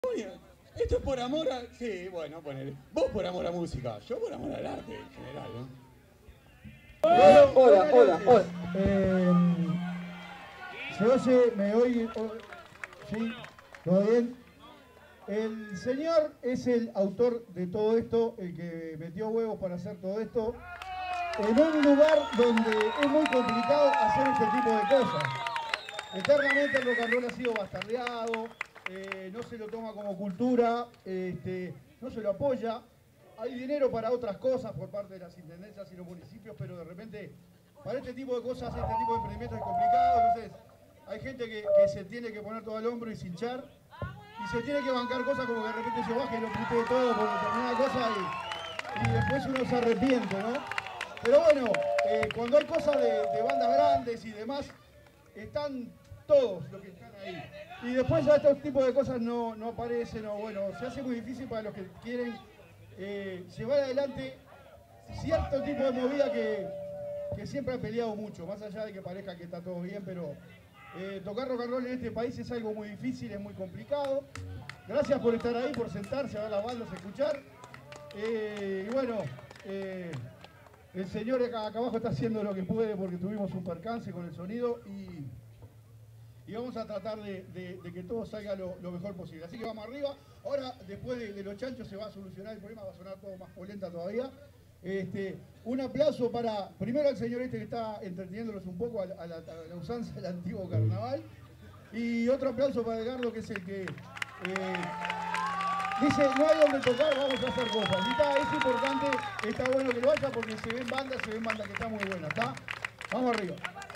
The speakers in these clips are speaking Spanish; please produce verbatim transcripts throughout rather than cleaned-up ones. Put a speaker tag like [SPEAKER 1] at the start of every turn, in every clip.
[SPEAKER 1] Esto es por amor a... Sí, bueno, ponele. Vos por amor a música, yo por amor al arte en general, ¿no?
[SPEAKER 2] Bueno, hola, hola, hola.
[SPEAKER 3] Eh, ¿Se oye? ¿Me oye? ¿Sí? ¿Todo bien? El señor es el autor de todo esto, el que metió huevos para hacer todo esto, en un lugar donde es muy complicado hacer este tipo de cosas. Eternamente el rock and roll ha sido bastardeado, eh, no se lo toma como cultura, este, no se lo apoya. Hay dinero para otras cosas por parte de las intendencias y los municipios, pero de repente para este tipo de cosas, este tipo de emprendimientos es complicado. Entonces hay gente que, que se tiene que poner todo al hombro y cinchar, y se tiene que bancar cosas como que de repente yo baje y lo putee todo por determinada cosa y, y después uno se arrepiente, ¿no? Pero bueno, eh, cuando hay cosas de, de bandas grandes y demás, están todos los que están ahí. Y después ya estos tipos de cosas no, no aparecen, o bueno, se hace muy difícil para los que quieren eh, llevar adelante cierto tipo de movida que, que siempre han peleado mucho, más allá de que parezca que está todo bien, pero eh, tocar rock and roll en este país es algo muy difícil, es muy complicado. Gracias por estar ahí, por sentarse a ver las bandas, a escuchar. Eh, y bueno, eh, el señor acá, acá abajo está haciendo lo que puede porque tuvimos un percance con el sonido y, y vamos a tratar de, de, de que todo salga lo, lo mejor posible. Así que vamos arriba. Ahora, después de, de los chanchos, se va a solucionar el problema, va a sonar todo más polenta todavía. Este, un aplauso para, primero al señor este que está entreteniéndolos un poco a la, a la, a la usanza del antiguo carnaval. Y otro aplauso para Edgardo, que es el que eh, dice, no hay donde tocar, vamos a hacer cosas. Y está, es importante, está bueno que lo haya porque se ven bandas, se ven bandas que están muy buenas, ¿está? Vamos arriba.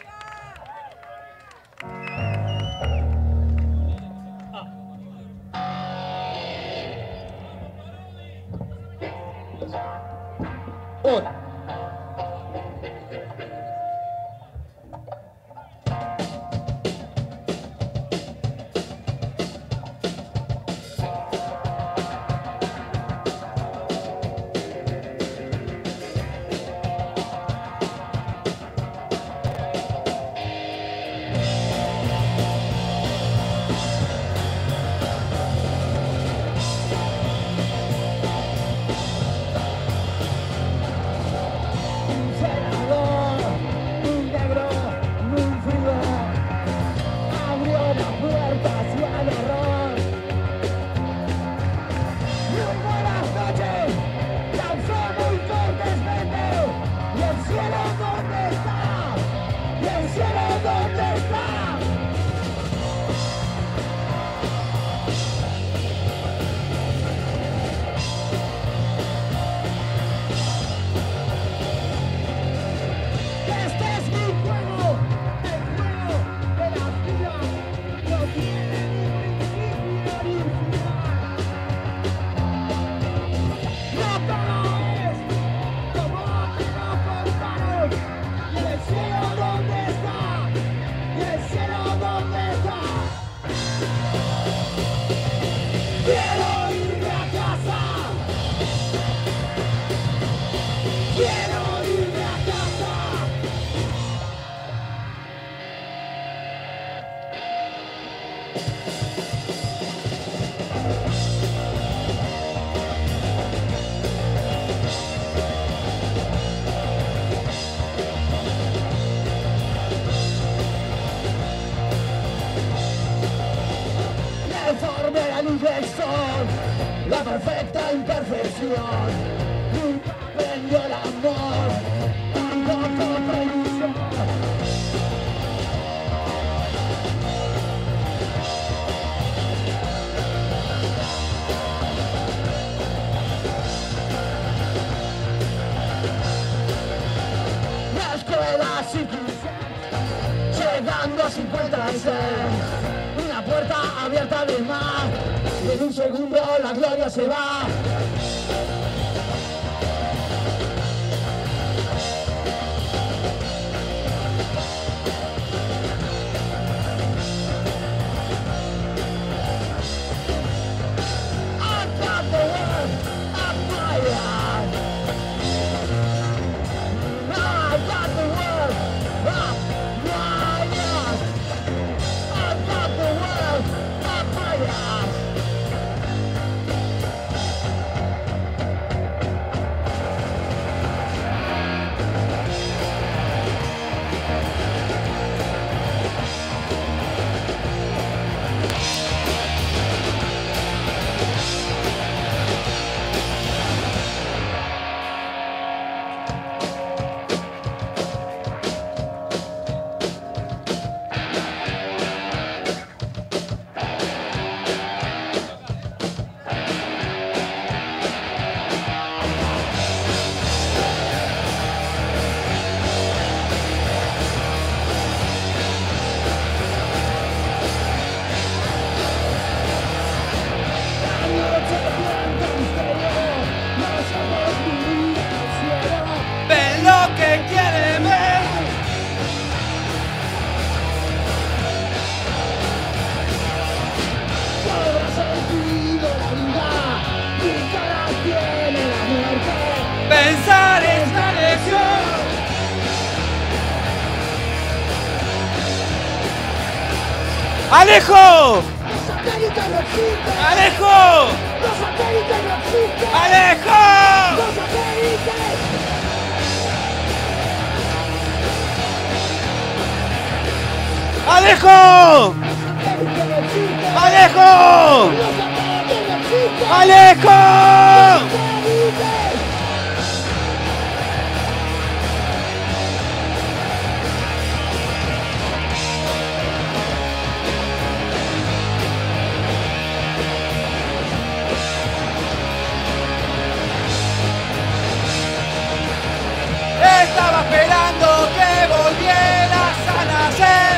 [SPEAKER 2] Hola. La perfecta imperfección, nunca aprendió el amor, tampoco prohibición. La escuela circunstancia, llegando a cincuenta y seis, una puerta abierta de mar. Y en un segundo la gloria se va. I've got the world up my ass. I've got the world up my ass. I've got the world up my ass.
[SPEAKER 4] ¡Alejo!
[SPEAKER 2] Los satélites no existen.
[SPEAKER 4] ¡Alejo!
[SPEAKER 2] Los satélites no existen.
[SPEAKER 4] ¡Alejo!
[SPEAKER 2] Los satélites.
[SPEAKER 4] ¡Alejo! ¡Alejo! ¡Alejo! Estaba esperando que volvieras a nacer.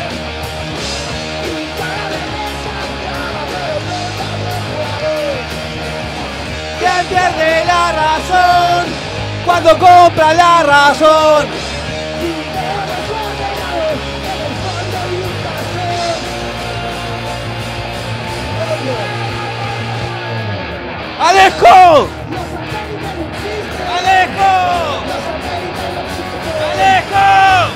[SPEAKER 4] ¿Quién pierde la razón cuando compra la razón? ¡Alejo! ¡Alejo! ¡Alejo!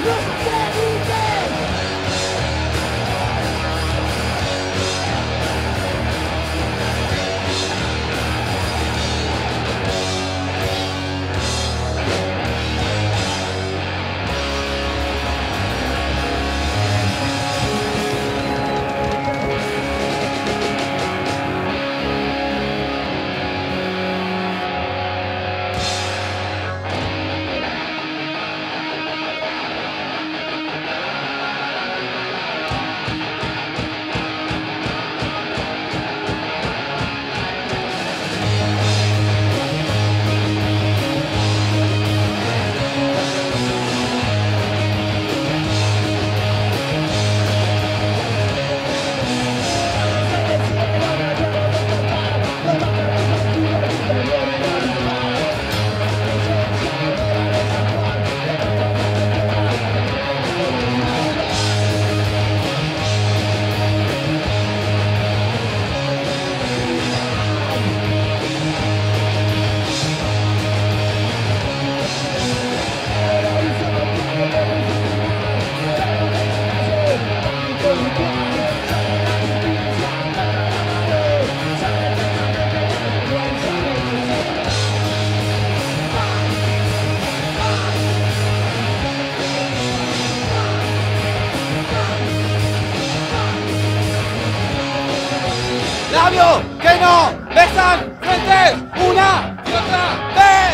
[SPEAKER 4] Labios que no besan frente una y otra vez.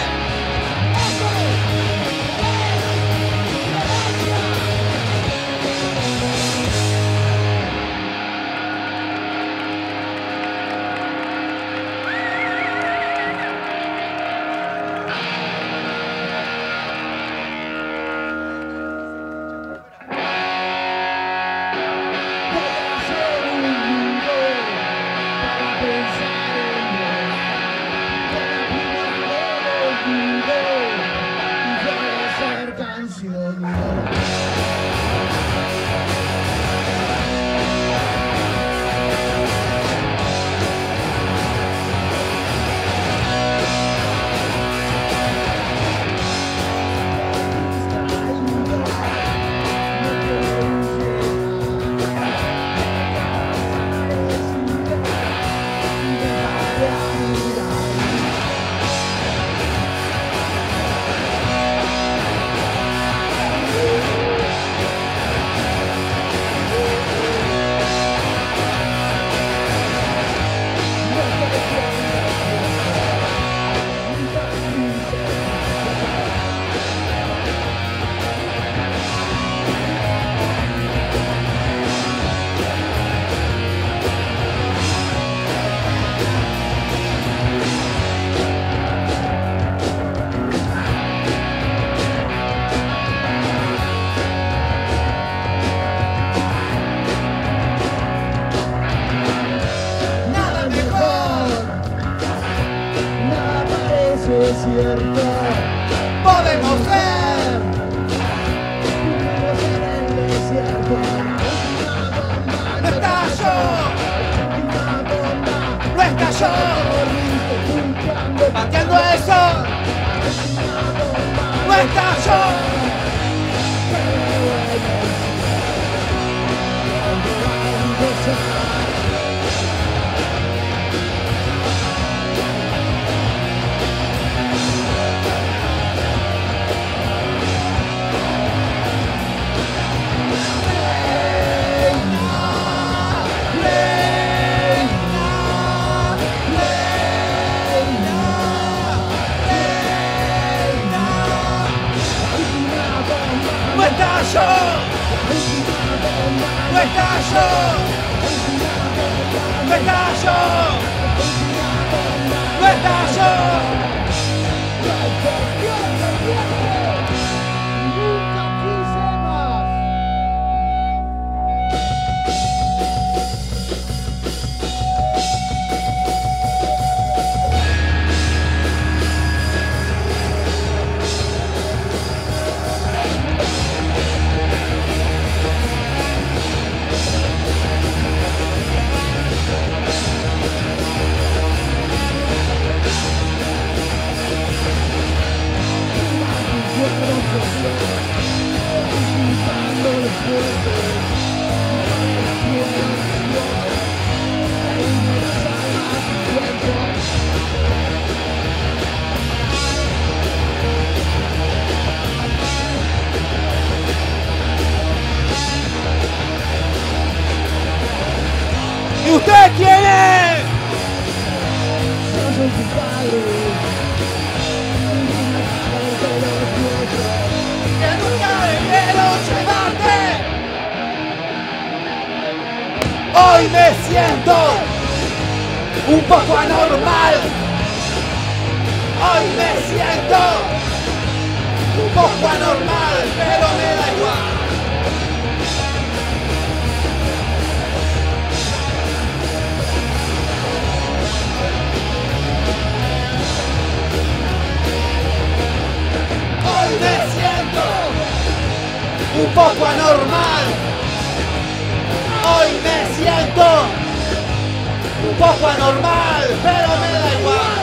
[SPEAKER 2] desierto
[SPEAKER 4] podemos ser.
[SPEAKER 2] Vivimos en el desierto.
[SPEAKER 4] No estalló, no estalló, pateando el sol. No estalló.
[SPEAKER 2] Desierto.
[SPEAKER 4] estallo, no estallo, no estallo, no estallo.
[SPEAKER 2] Nunca quise más.
[SPEAKER 4] ¿Y usted quién es?
[SPEAKER 2] Yo soy tu padre.
[SPEAKER 4] Que nunca debieron llevarte. Hoy me siento un poco anormal. Hoy me siento un poco anormal, pero me da igual. Hoy me siento un poco anormal. Hoy me siento un poco anormal, pero me da igual.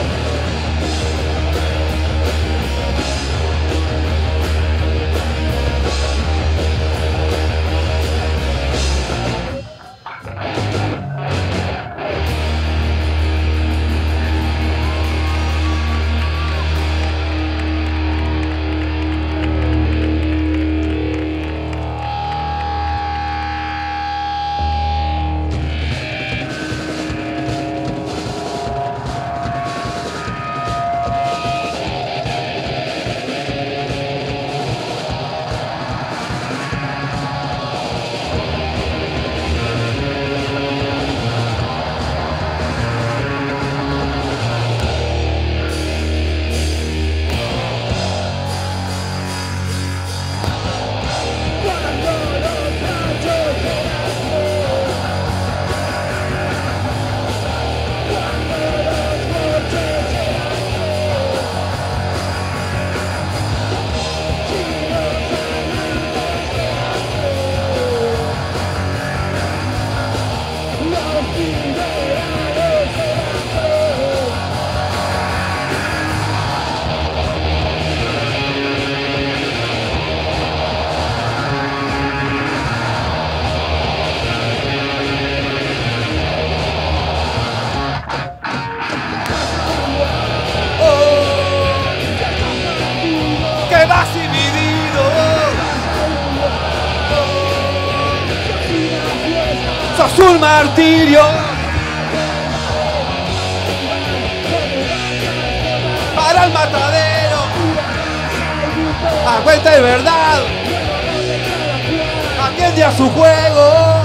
[SPEAKER 4] Que vas dividido. Sos un martirio. Para el matadero. A cuenta y verdad. Atiende a su juego.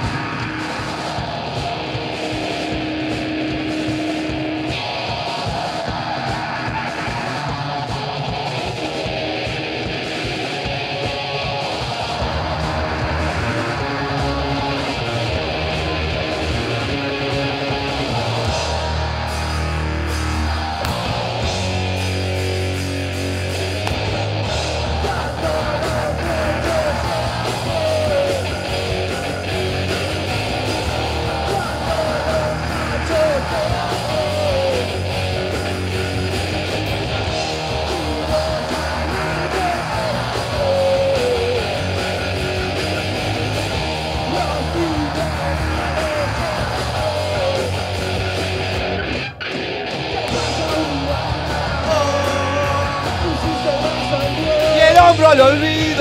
[SPEAKER 4] Hombro al olvido.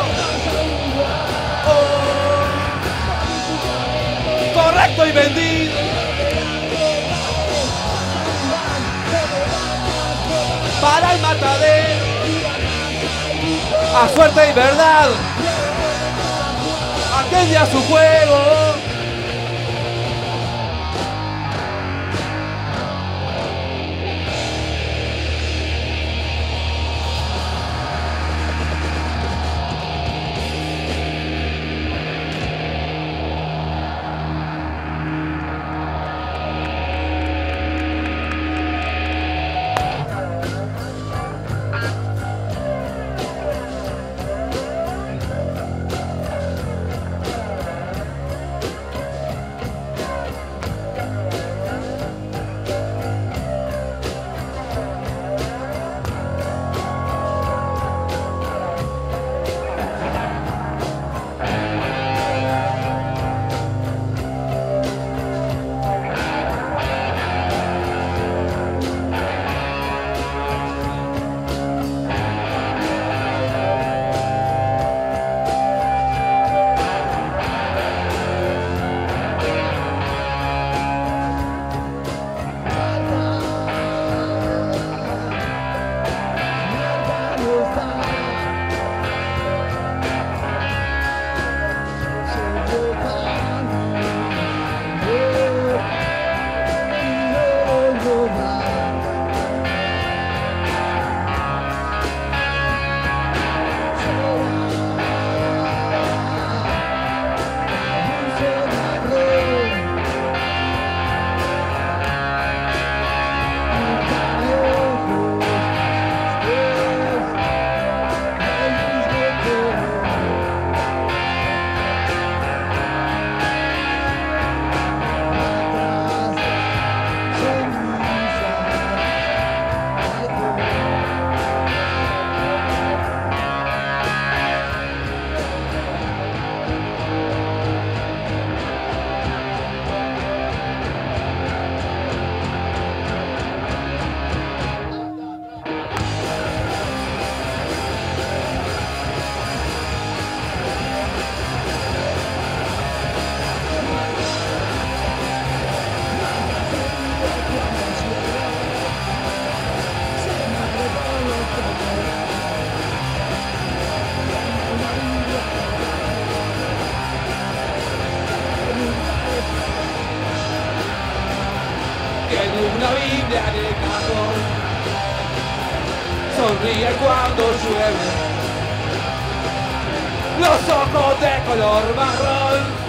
[SPEAKER 4] Oh. Correcto y vendido. Para el matadero. A suerte y verdad. tendría su juego. Una Biblia en el cajón, sonríe cuando llueve, los ojos de color marrón.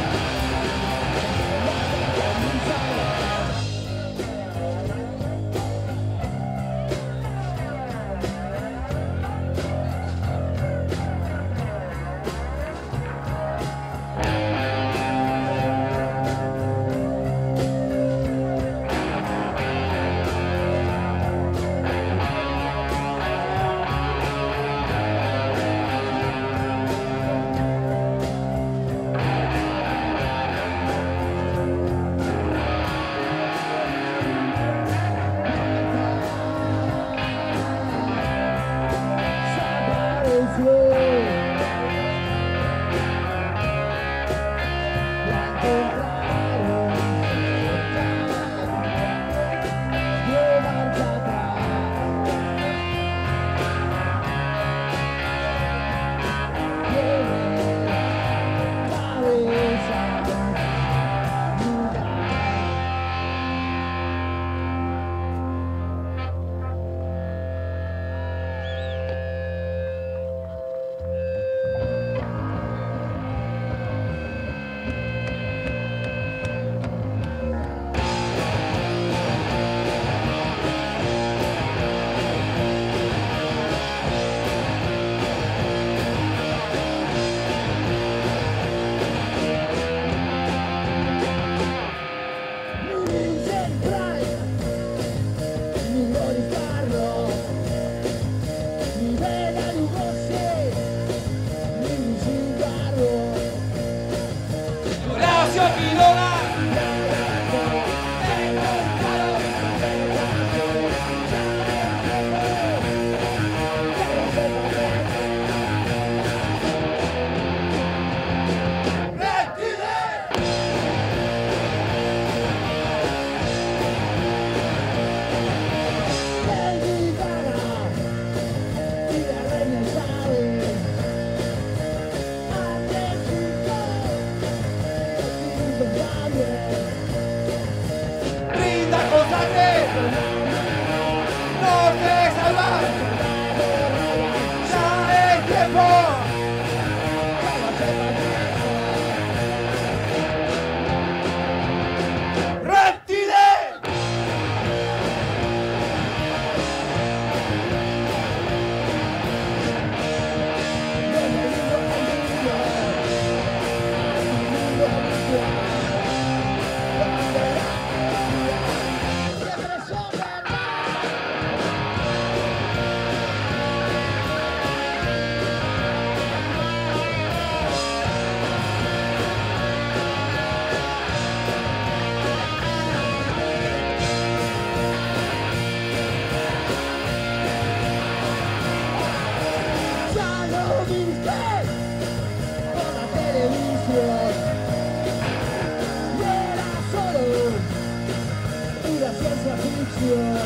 [SPEAKER 2] también.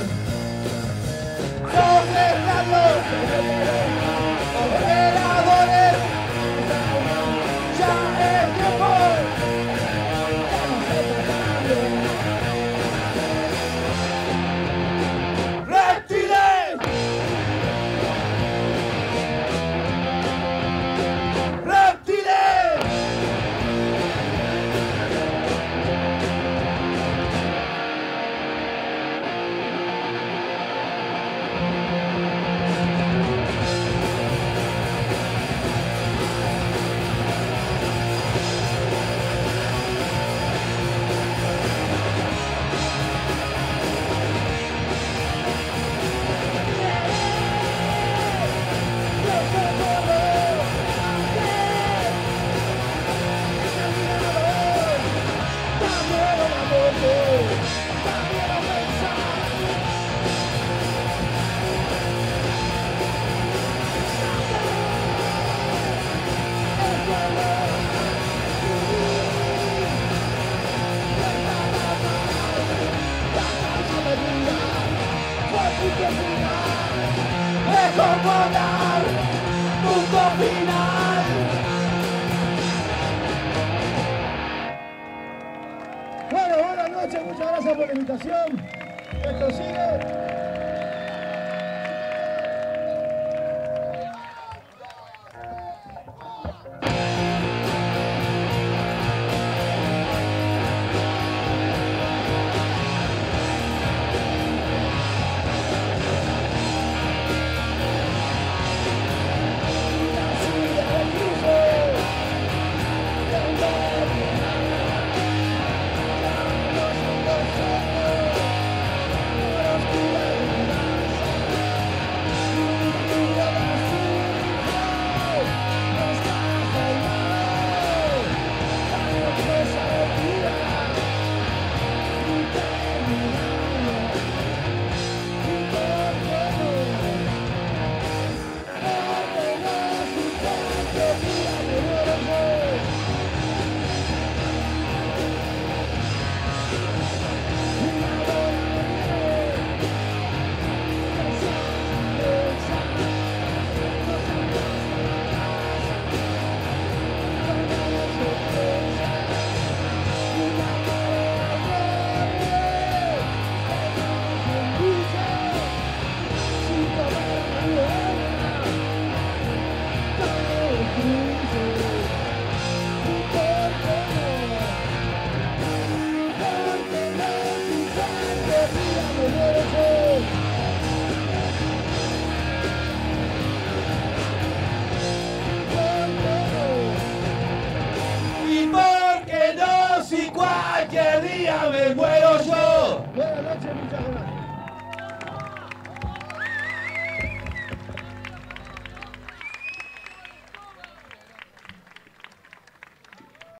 [SPEAKER 4] Son esclavos, operadores, ya es tiempo. ¡Reptiles! ¡Reptiles! Mejor volar, punto final.
[SPEAKER 2] Bueno, buenas noches, muchas gracias por la invitación. Esto sigue.